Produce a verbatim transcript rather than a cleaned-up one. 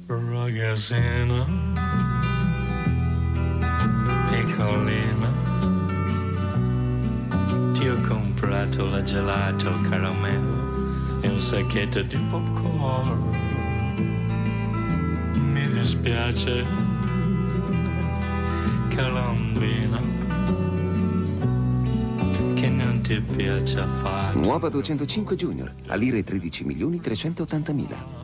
Ragazzina, piccolina, ti ho comprato la gelato caramello e un sacchetto di popcorn. Mi dispiace, colombina, che non ti piace affatto. Nuova duecentocinque Junior, a lire tredici milioni trecentottantamila.